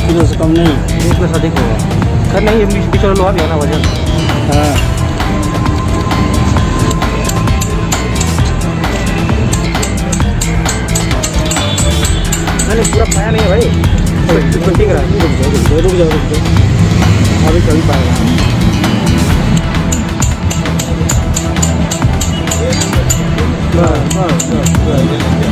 Kilo से कम नहीं, 1 kilo से अधिक होगा। खैर नहीं, ये बीच लोहा भी है ना वजन। हाँ मैंने पूरा पाया नहीं है भाई, ठीक रहा है। रुक जाओ अभी चल पाएगा। बस बस बस